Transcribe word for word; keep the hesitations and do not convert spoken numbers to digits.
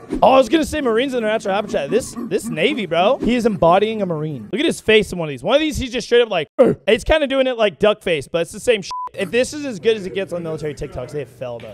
Oh, I was gonna say Marine's in their natural habitat. This this Navy, bro, he is embodying a Marine. Look at his face in one of these. One of these, he's just straight up like, Ugh. It's kind of doing it like duck face, but it's the same shit. If this is as good as it gets on military TikToks, they have failed us.